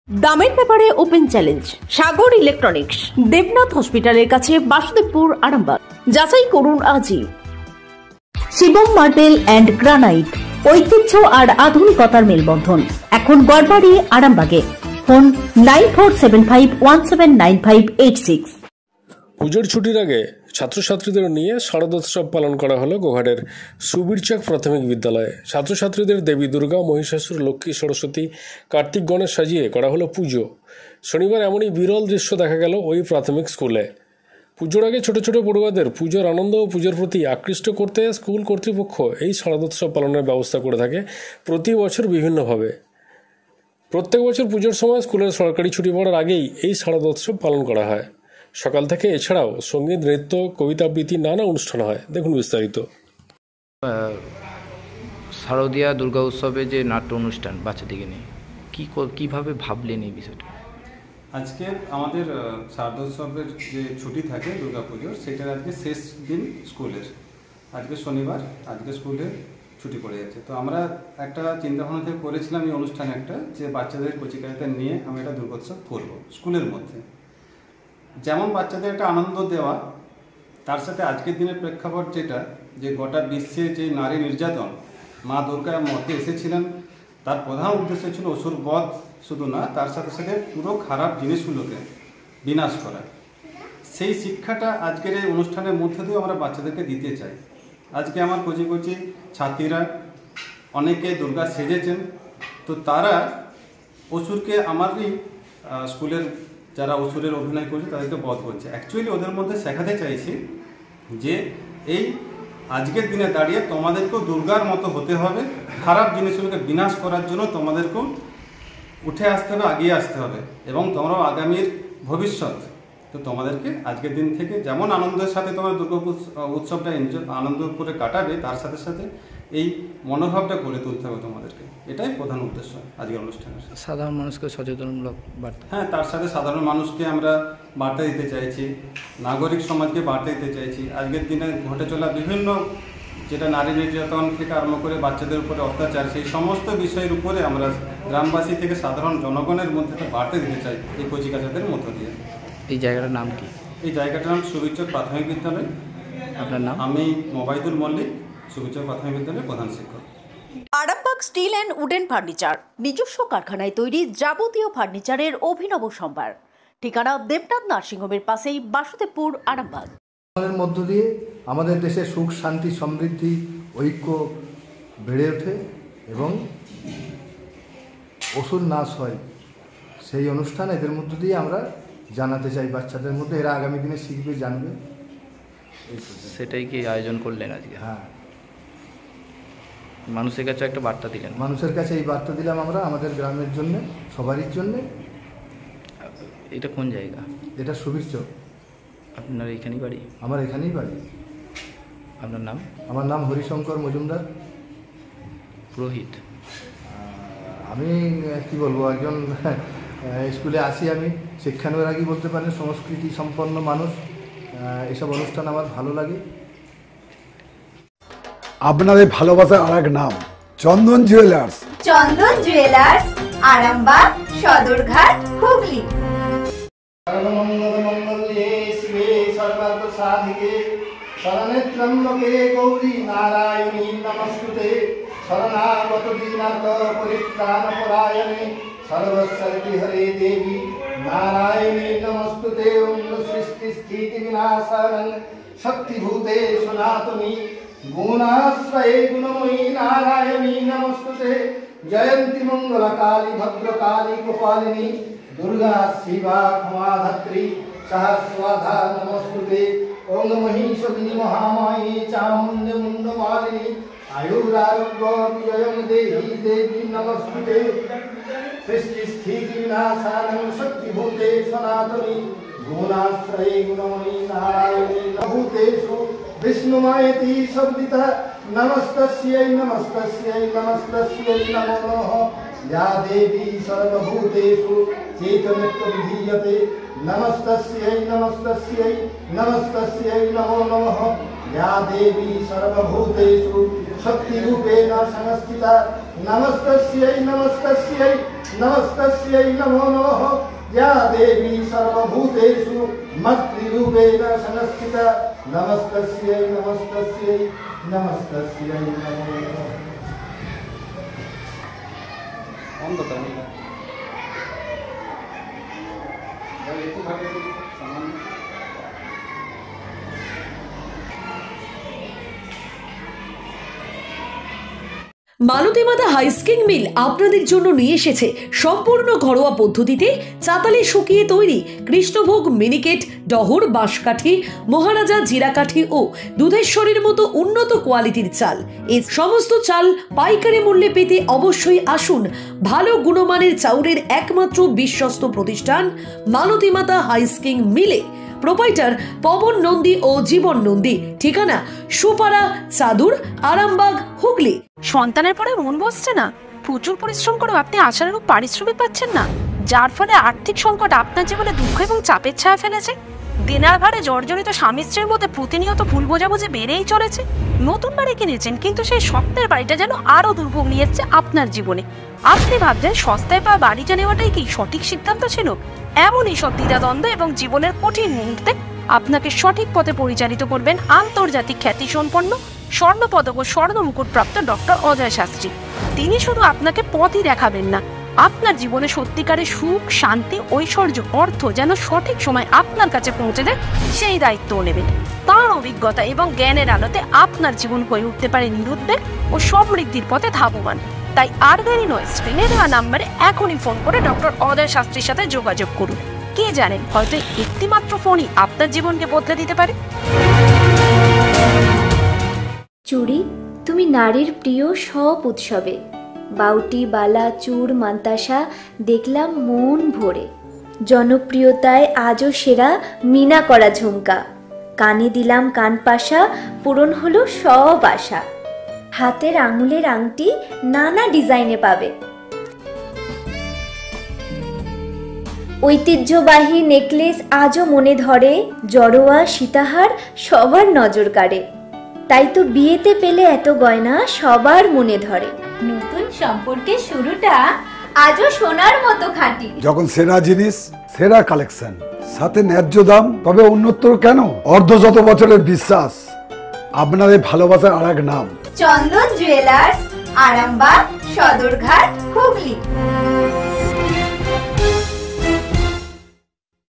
দামের ব্যাপারে open challenge Sagar electronics, Debnath হসপিটালের কাছে, বাসুদেবপুর, আরামবাগ। যাচাই করুন আজই। শিবম মার্বেল অ্যান্ড গ্রানাইট, ঐতিহ্য আর আধুনিকতার মেলবন্ধন, এখন গড়বাড়ি, আরামবাগে। ফোন 9475179586। পুজোর ছুটির আগে ছাত্রছাত্রীদের নিয়ে শারদোৎসব পালন করা হলো গোঘাটের সুবীরচক প্রাথমিক বিদ্যালয়ে। ছাত্রছাত্রীদের দেবী দুর্গা, মহিষাসুর, লক্ষ্মী, সরস্বতী, কার্তিক, গণেশ সাজিয়ে করা হলো পুজো। শনিবার এমনই বিরল দৃশ্য দেখা গেল ওই প্রাথমিক স্কুলে। পুজোর আগে ছোট ছোট পড়ুয়াদের পুজোর আনন্দ ও পুজোর প্রতি আকৃষ্ট করতে স্কুল কর্তৃপক্ষ এই শারদোৎসব পালনের ব্যবস্থা করে থাকে প্রতি বছর বিভিন্নভাবে। প্রত্যেক বছর পুজোর সময় স্কুলের সরকারি ছুটি পড়ার আগেই এই শারদোৎসব পালন করা হয়। সকাল থেকে এছাড়াও সঙ্গীত, নৃত্য, কবিতা আবৃত্তি, নানা অনুষ্ঠান হয়। দেখুন বিস্তারিত। শারদীয়া দুর্গা উৎসবে যে নাট্য অনুষ্ঠান বাচ্চাদেরকে নিয়ে কীভাবে ভাবলেন এই বিষয়টা? আজকে আমাদের শারদোৎসবের যে ছুটি থাকে দুর্গাপুজোর, সেটার আজকে শেষ দিন স্কুলের। আজকে শনিবার, আজকে স্কুলে ছুটি পড়ে যাচ্ছে। তো আমরা একটা চিন্তাভাবনা থেকে করেছিলাম এই অনুষ্ঠান একটা, যে বাচ্চাদের কচিকাচাদের নিয়ে আমরা একটা দুর্গোৎসব করবো স্কুলের মধ্যে। যেমন বাচ্চাদের একটা আনন্দ দেওয়া, তার সাথে আজকের দিনের প্রেক্ষাপট যেটা, যে গোটা বিশ্বে যে নারী নির্যাতন, মা দুর্গা মধ্যে এসেছিলেন, তার প্রধান উদ্দেশ্য ছিল অসুর বধ শুধু না, তার সাথে সাথে পুরো খারাপ জিনিসগুলোকে বিনাশ করা। সেই শিক্ষাটা আজকের এই অনুষ্ঠানের মধ্যে দিয়েও আমরা বাচ্চাদেরকে দিতে চাই। আজকে আমার কচি কচি ছাত্রীরা অনেকে দুর্গা সেজেছেন, তো তারা অসুরকে, আমারই স্কুলের যারা অসুরের অভিনয় করছে তাদেরকে বধ করছে। অ্যাকচুয়ালি ওদের মধ্যে শেখাতে চাইছি যে এই আজকের দিনে দাঁড়িয়ে তোমাদেরকেও দুর্গার মতো হতে হবে, খারাপ জিনিসগুলোকে বিনাশ করার জন্য তোমাদেরকেও উঠে আসতে হবে, আগিয়ে আসতে হবে, এবং তোমরাও আগামীর ভবিষ্যৎ। তো তোমাদেরকে আজকের দিন থেকে যেমন আনন্দের সাথে তোমরা দুর্গা উৎসবটা আনন্দ করে কাটাবে, তার সাথে সাথে এই মনোভাবটা গড়ে তুলতে হবে তোমাদেরকে। এটাই প্রধান উদ্দেশ্য আজকের অনুষ্ঠানের। সাধারণ মানুষকে সচেতনমূলক বার্তা। হ্যাঁ, তার সাথে সাধারণ মানুষকে আমরা বার্তা দিতে চাইছি, নাগরিক সমাজকে বার্তা দিতে চাইছি। আজকের দিনে ঘটে চলা বিভিন্ন, যেটা নারী নির্যাতন থেকে আরম্ভ করে বাচ্চাদের উপরে অত্যাচার, সেই সমস্ত বিষয়ের উপরে আমরা গ্রামবাসী থেকে সাধারণ জনগণের মধ্যে একটা বার্তা দিতে চাই এই কচিকাচাদের মধ্য দিয়ে। এই জায়গাটার নাম কি? এই জায়গাটার নাম সুবীরচক প্রাথমিক বিদ্যালয়। আপনার নাম? আমি মোবাইদুল মল্লিক, সুবীরচক প্রাথমিক বিদ্যালয়ের প্রধান শিক্ষক। Arambagh steel and wooden furniture, নিজস্ব কারখানায় তৈরি যাবতীয় ফার্নিচারের অভিনব সম্ভার। ঠিকানা দেবনাথ নার্সিংহোমের পাশেই, বাসুদেবপুর, আরামবাগ। এর মধ্য দিয়ে আমাদের দেশে সুখ, শান্তি, সমৃদ্ধি, ঐক্য বেড়ে ওঠে এবং অসুর নাশ হয়। সেই অনুষ্ঠান এদের মধ্য দিয়ে আমরা জানাতে চাই বাচ্চাদের মধ্যে, এরা আগামী দিনে শিখবে, জানবে। সেটাই কি আয়োজন করলেন আজকে? হ্যাঁ, মানুষের কাছে একটা বার্তা দিলেন। মানুষের কাছে এই বার্তা দিলাম আমরা, আমাদের গ্রামের জন্য, সবারই জন্যে। এটা কোন জায়গা? এটা সুবীরচক। আপনার এখানেই বাড়ি? আমার এখানেই বাড়ি। আপনার নাম? আমার নাম হরিশঙ্কর মজুমদার। পুরোহিত? আমি কি বলবো, একজন স্কুলে আসি, আমি শিক্ষানুরাগী বলতে পারেন, সংস্কৃতি সম্পন্ন মানুষ। এসব অনুষ্ঠান আমার ভালো লাগে। আপনাদের ভালোবাসার আর এক নাম চন্দন জুয়েলার্স। চন্দন জুয়েলার্স, আরামবাগ, সদরঘাট, হুগলি। সর্বমঙ্গলমঙ্গলে শিবে সর্বার্থ সাধিকে শরণে ত্র্যম্বকে গৌরী নারায়ণী নমস্তুতে শরণাগত দীনার্থ পরিত্রাণ পরায়ণে সর্বস্বর্গী হরে দেবী নারায়ণী নমস্তুতে। ওম সৃষ্টি স্থিতি বিনাশানং শক্তিভূতে সনাতনী গুণাশ্রয়ে গুণময়ী নারায়ণী নমস্তুতে। জয়ন্তী মঙ্গলকালী ভদ্রকালী গোপালিনী দুর্গা শিবা ক্ষমাধাত্রী সহস্রাধা নমস্তুতে। ওং মহিষিনী মহামায়ী চামুণ্ড মুণ্ডমালিনী আয়ুরারোগ্য বিজয়ং দেহি দেবী নমস্তুতে। সৃষ্টি স্থিতি বিনাশানং শক্তিভূতে সনাতনী গুণাশ্রয়ে গুণময়ী নারায়ণী ভূতেষু বিষ্ণুমায়েতি শব্দিতা নমস্তস্यै নমস্তস্यै নমস্তস্यै নমো নমঃ। या देवी सर्वभूतेषु चैतन्यत्वविधीयते नमस्तस्यै नमस्तस्यै नमस्तस्यै नमो नमः। या देवी सर्वभूतेषु शक्तिरूपेण संस्थिता नमस्तस्यै नमस्तस्यै नमस्तस्यै नमो नमः या देवी सर्वभूतेषु मत्रूपेण संस्थिता नमस्तस्यै नमस्तस्यै नमस्तस्यै नमो नमः। মালতী মাতা হাইস্কিং মিল আপনাদের জন্য নিয়ে এসেছে সম্পূর্ণ ঘরোয়া পদ্ধতিতে চাতালে শুকিয়ে তৈরি কৃষ্ণভোগ মিনিকেট, ডহর, বাঁশকাঠি, মহারাজা জিরাকাঠি ও দুধেশ্বরীর মতো উন্নত কোয়ালিটির চাল। এই সমস্ত চাল পাইকারি মূল্যে পেতে অবশ্যই আসুন ভালো গুণমানের চাউলের একমাত্র বিশ্বস্ত প্রতিষ্ঠান মালতী মাতা হাইস্কিং মিলে। প্রোপাইটার পবন নন্দী ও জীবন নন্দী। ঠিকানা সুপারা, চাদুর, আরামবাগ, হুগলি। সন্তানের পরে মন বসছে না, প্রচুর পরিশ্রম করেও আপনি আশানুরূপ পারিশ্রমিক পাচ্ছেন না, যার ফলে আর্থিক সংকট আপনার জীবনে দুঃখ এবং চাপের ছায়া ফেলেছে। দিনার ভারে জর্জরিত স্বামী স্ত্রীর মধ্যে প্রতিনিয়ত ভুল বোঝাবুঝি বেড়েই চলেছে। নতুন বাড়ি কিনেছেন, কিন্তু সেই স্বপ্নের বাড়িটা যেন আরো দুর্ভোগ নিয়ে যাচ্ছে আপনার জীবনে। আপনি ভাবছেন সস্তায় পাওয়া বাড়িটা নেওয়াটাই কি সঠিক সিদ্ধান্ত ছিল? এমনই সব দ্বিধাদ্বন্দ্ব এবং জীবনের কঠিন মুহূর্তে আপনাকে সঠিক পথে পরিচালিত করবেন আন্তর্জাতিক খ্যাতিসম্পন্ন স্বর্ণপদক ও স্বর্ণ মুকুটপ্রাপ্ত ডক্টর অজয় শাস্ত্রী। তিনি শুধু আপনাকে পথই দেখাবেন না, আপনার জীবনে সত্যিকারের সুখ, শান্তি, ঐশ্বর্য, অর্থ যেন সঠিক সময় আপনার কাছে পৌঁছে দেয় সেই দায়িত্বও নেবেন। তার অভিজ্ঞতা এবং জ্ঞানের আলোতে আপনার জীবন হয়ে উঠতে পারে নিরুদ্বেগ ও সমৃদ্ধির পথে ধাবমান। তাই আর দেরি নয়, স্ক্রিনে দেওয়া নাম্বারে এখনই ফোন করে ডক্টর অজয় শাস্ত্রীর সাথে যোগাযোগ করুন। কে জানেন, হয়তো একটিমাত্র ফোনই আপনার জীবনকে বদলে দিতে পারে। চুড়ি, তুমি নারীর প্রিয় সব উৎসবে। বাউটি, বালা, চূড়, মান্তাসা দেখলাম মন ভরে। জনপ্রিয়তায় আজও সেরা মিনা করা ঝুমকা। কানে দিলাম কানপাশা, পূরণ হলো সব আশা। হাতের আঙুলের আংটি নানা ডিজাইনে পাবে। ঐতিহ্যবাহী নেকলেস আজও মনে ধরে। জড়োয়া, সীতাহার সবার নজর কাড়ে। তাই তো বিয়েতে পেলে এত গয়না সবার মনে ধরে। নতুন সম্পর্কের শুরুটা আজও সোনার মতো খাঁটি। যখন সেরা জিনিস, সেরা কালেকশন, সাথে ন্যায্য দাম, তবে উন্নতর কেন? অর্ধশত বছরের বিশ্বাস, আপনাদের ভালোবাসার আরেক নাম চন্দন জুয়েলার্স, আরামবাগ, সদরঘাট, হুগলি।